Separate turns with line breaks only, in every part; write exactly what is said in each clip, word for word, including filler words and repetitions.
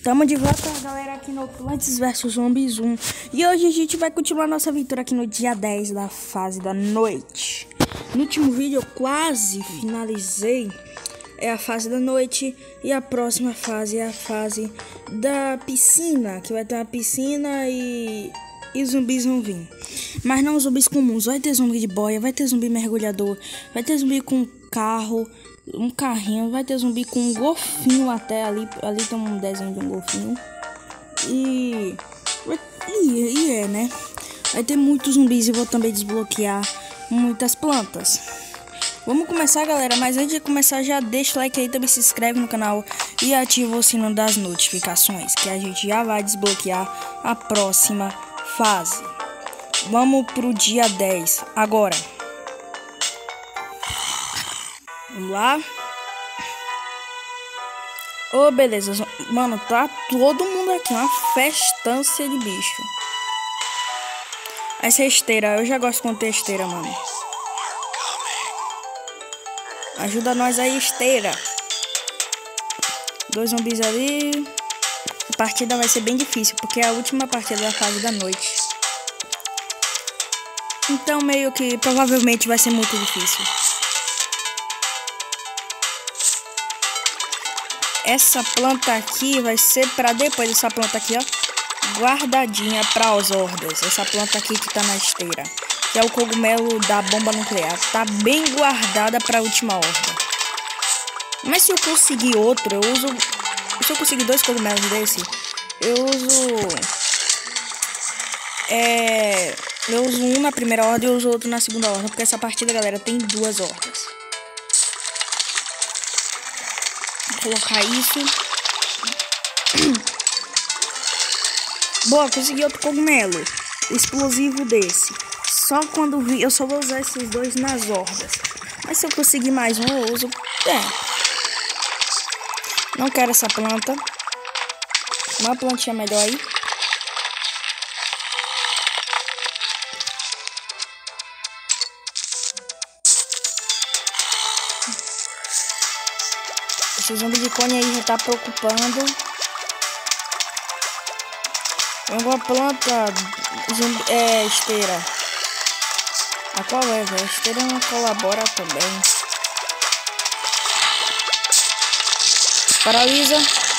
Tamo de volta, galera, aqui no Plants versus. Zombies um. E hoje a gente vai continuar nossa aventura aqui no dia dez da fase da noite. No último vídeo eu quase finalizei é a fase da noite. E a próxima fase é a fase da piscina, que vai ter uma piscina e, e zumbis vão vir. Mas não zumbis comuns, vai ter zumbi de boia, vai ter zumbi mergulhador, vai ter zumbi com carro, um carrinho, vai ter zumbi com um golfinho até ali, ali tem um desenho de um golfinho. E, e, e é, né? Vai ter muitos zumbis e vou também desbloquear muitas plantas. Vamos começar, galera, mas antes de começar já deixa o like aí, também se inscreve no canal e ativa o sino das notificações, que a gente já vai desbloquear a próxima fase. Vamos pro dia dez agora. Vamos lá. Ô, oh, beleza. Mano, tá todo mundo aqui. Uma festança de bicho. Essa é esteira. Eu já gosto quando tem esteira, mano. Ajuda nós aí, esteira. Dois zumbis ali. A partida vai ser bem difícil, porque é a última partida da fase da noite. Então, meio que provavelmente vai ser muito difícil. Essa planta aqui vai ser para depois, essa planta aqui, ó, guardadinha para as hordas. Essa planta aqui que tá na esteira, que é o cogumelo da bomba nuclear, tá bem guardada para a última horda. Mas se eu conseguir outro, eu uso, se eu conseguir dois cogumelos desse, eu uso é, eu uso um na primeira horda e eu uso outro na segunda horda, porque essa partida, galera, tem duas hordas. Colocar isso. Boa, consegui outro cogumelo explosivo desse. Só quando vi, eu só vou usar esses dois nas hordas. Mas se eu conseguir mais um, eu uso. É. Não quero essa planta. Uma plantinha melhor aí. Esse zumbi de cone aí já tá preocupando. Alguma planta zumbi, é esteira. A qual é, velho? A esteira não colabora também. Paralisa.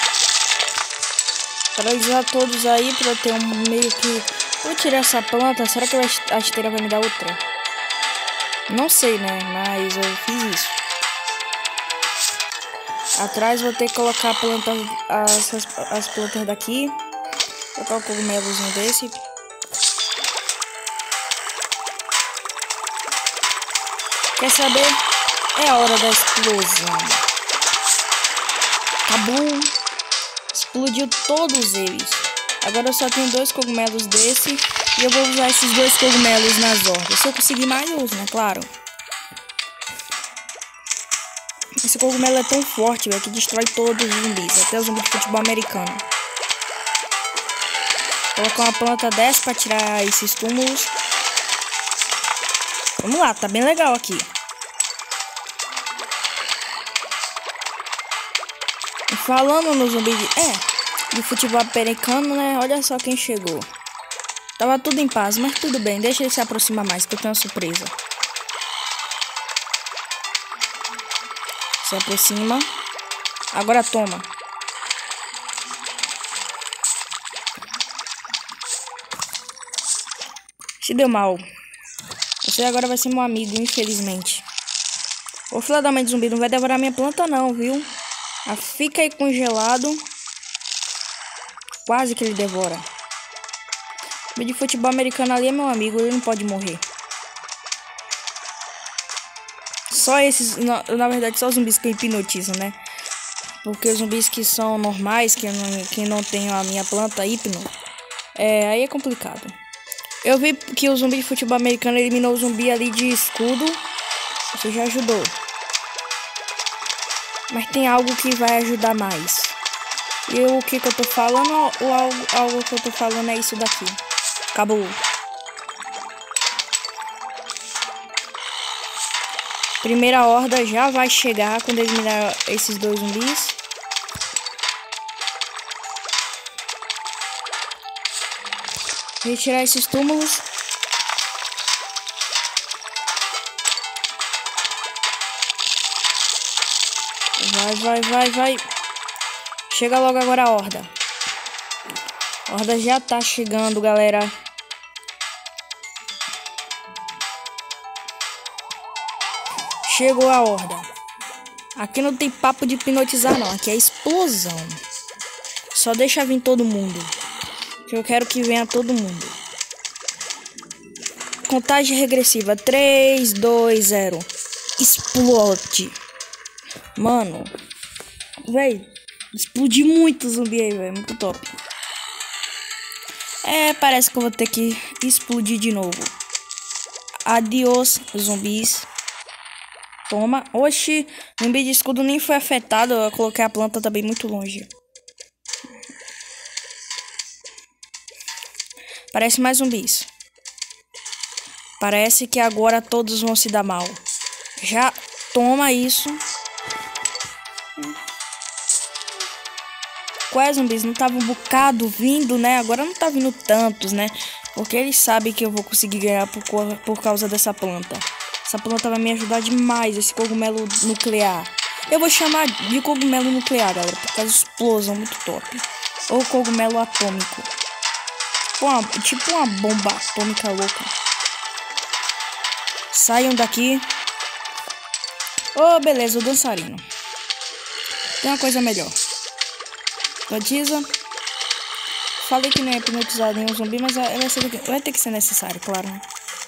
Paralisar todos aí pra ter um meio que... Vou tirar essa planta. Será que a esteira vai me dar outra? Não sei, né? Mas eu fiz isso. Atrás vou ter que colocar a planta, as, as, as plantas daqui. Vou colocar o cogumelozinho desse. Quer saber? É a hora da explosão. Acabou. Explodiu todos eles. Agora eu só tenho dois cogumelos desse. E eu vou usar esses dois cogumelos nas hordas. Se eu conseguir mais, eu uso, né? Claro. Esse cogumelo é tão forte, velho, que destrói todos os zumbis, até o zumbi de futebol americano. Vou colocar uma planta dessa pra tirar esses túmulos. Vamos lá, tá bem legal aqui. E falando no zumbi de, é, de futebol americano, né? Olha só quem chegou. Tava tudo em paz, mas tudo bem, deixa ele se aproximar mais, que eu tenho uma surpresa. Se aproxima. Agora toma. Se deu mal. Você agora vai ser meu amigo, infelizmente. Ô, filha da mãe de zumbi, não vai devorar minha planta não, viu? Ah, fica aí congelado. Quase que ele devora. O de futebol americano ali é meu amigo, ele não pode morrer. Só esses, na, na verdade, só os zumbis que eu hipnotizo, né? Porque os zumbis que são normais, que não, que não tem a minha planta hipno, é, aí é complicado. Eu vi que o zumbi de futebol americano eliminou o zumbi ali de escudo. Isso já ajudou. Mas tem algo que vai ajudar mais. E o que que eu tô falando, ou algo, algo que eu tô falando é isso daqui. Acabou. Primeira horda já vai chegar quando eliminar esses dois zumbis. Retirar esses túmulos. Vai, vai, vai, vai. Chega logo agora a horda. A horda já tá chegando, galera. Chegou a horda. Aqui não tem papo de hipnotizar, não. Aqui é explosão. Só deixa vir todo mundo. Que eu quero que venha todo mundo. Contagem regressiva. três, dois, zero. Explode. Mano. Véi. Explodiu muito zumbi aí, velho. Muito top. É, parece que eu vou ter que explodir de novo. Adiós, zumbis. Toma. Oxi, zumbi de escudo nem foi afetado. Eu coloquei a planta também muito longe. Parece mais zumbis. Parece que agora todos vão se dar mal. Já toma isso. Qual é, zumbis? Não tava um bocado vindo, né? Agora não tá vindo tantos, né? Porque eles sabem que eu vou conseguir ganhar por, por causa dessa planta. Essa planta vai me ajudar demais, esse cogumelo nuclear. Eu vou chamar de cogumelo nuclear, galera, por causa da explosão muito top. Ou cogumelo atômico. Tipo uma, tipo uma bomba atômica louca. Saiam daqui. Oh, beleza, o dançarino. Tem uma coisa melhor. Hipnotiza. Falei que não ia hipnotizar nenhum zumbi, mas vai, ser, vai ter que ser necessário, claro. Né?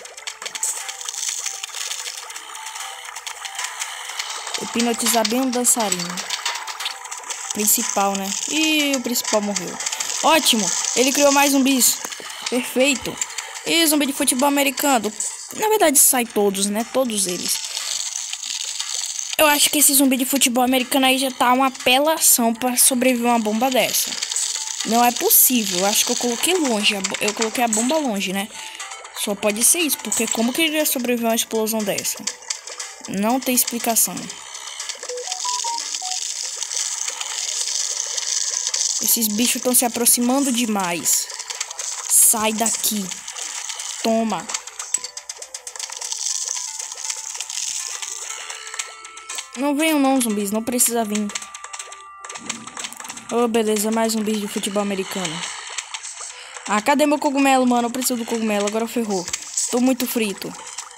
Hipnotizar bem um dançarino. Principal, né? Ih, o principal morreu. Ótimo! Ele criou mais zumbis. Perfeito. E zumbi de futebol americano. Na verdade, sai todos, né? Todos eles. Eu acho que esse zumbi de futebol americano aí já tá uma apelação pra sobreviver a uma bomba dessa. Não é possível. Eu acho que eu coloquei longe. Eu coloquei a bomba longe, né? Só pode ser isso. Porque como que ele ia sobreviver a uma explosão dessa? Não tem explicação. Esses bichos estão se aproximando demais. Sai daqui. Toma. Não venham não, zumbis. Não precisa vir. Oh, beleza. Mais zumbis de futebol americano. Ah, cadê meu cogumelo, mano? Eu preciso do cogumelo. Agora ferrou. Tô muito frito.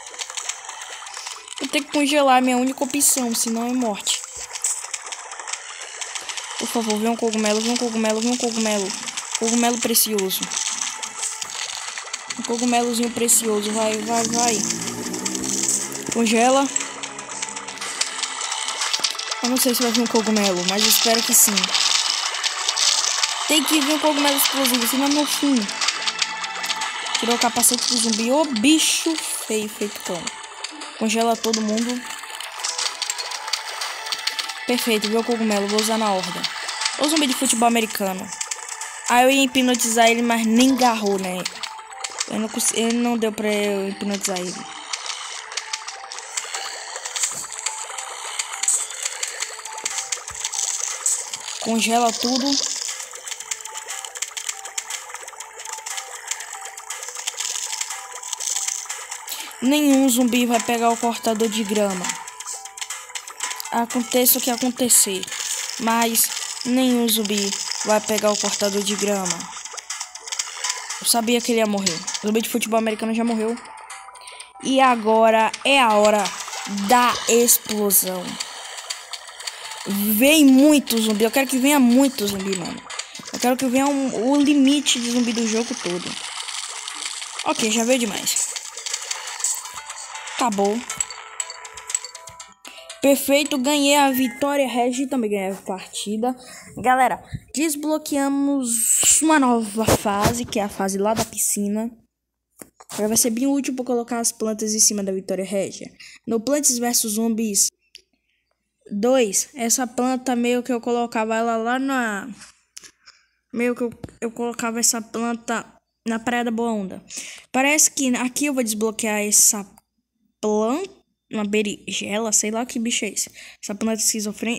Eu tenho que congelar. Minha única opção. Senão é morte. Por favor, vem um cogumelo. Vem um cogumelo. Vem um cogumelo. Cogumelo precioso. Um cogumelozinho precioso. Vai, vai, vai. Congela. Eu não sei se vai vir um cogumelo, mas eu espero que sim. Tem que vir um cogumelo explosivo, senão é meu fim. Tirou o capacete do zumbi. Ô, bicho feio, feito cão. Congela todo mundo. Perfeito, viu o cogumelo. Vou usar na horda. O zumbi de futebol americano. Aí eu ia hipnotizar ele, mas nem garrou, né? Eu não consegui, ele não deu pra eu hipnotizar ele. Congela tudo. Nenhum zumbi vai pegar o cortador de grama. Aconteça o que acontecer. Mas nenhum zumbi vai pegar o cortador de grama. Eu sabia que ele ia morrer. O zumbi de futebol americano já morreu. E agora é a hora da explosão. Vem muito zumbi. Eu quero que venha muito zumbi, mano. Eu quero que venha um, o limite de zumbi do jogo todo. Ok, já veio demais. Acabou. Perfeito, ganhei a vitória. Regi também ganhei a partida. Galera, desbloqueamos uma nova fase, que é a fase lá da piscina. Agora vai ser bem útil para colocar as plantas em cima da Vitória Régia. No Plants versus. Zumbis dois, essa planta meio que eu colocava ela lá na... Meio que eu, eu colocava essa planta na Praia da Boa Onda. Parece que aqui eu vou desbloquear essa planta, uma berigela, sei lá que bicho é esse. Essa planta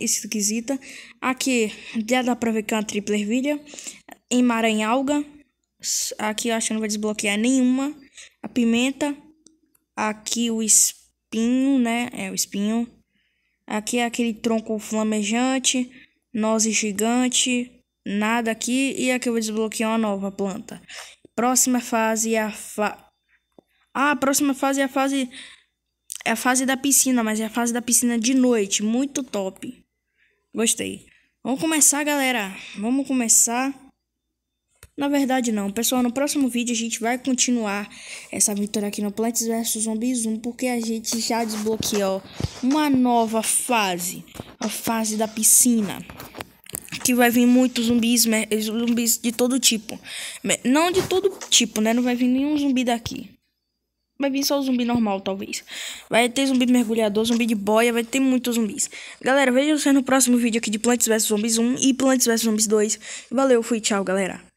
esquisita. Aqui já dá pra ver que é uma triple ervilha. Emaranhalga. Aqui eu acho que não vai desbloquear nenhuma. A pimenta. Aqui o espinho, né? É o espinho. Aqui é aquele tronco flamejante. Noze gigante. Nada aqui. E aqui eu vou desbloquear uma nova planta. Próxima fase é a fa... Ah, a próxima fase é a fase... É a fase da piscina, mas é a fase da piscina de noite. Muito top. Gostei. Vamos começar, galera. Vamos começar. Na verdade, não. Pessoal, no próximo vídeo a gente vai continuar essa aventura aqui no Plants versus. Zombies um. Porque a gente já desbloqueou uma nova fase. A fase da piscina. Que vai vir muitos zumbis, zumbis de todo tipo. Não de todo tipo, né? Não vai vir nenhum zumbi daqui. Vai vir só o zumbi normal, talvez. Vai ter zumbi mergulhador, zumbi de boia, vai ter muitos zumbis. Galera, veja você no próximo vídeo aqui de Plants versus. Zombies um e Plants versus. Zombies dois. Valeu, fui, tchau, galera.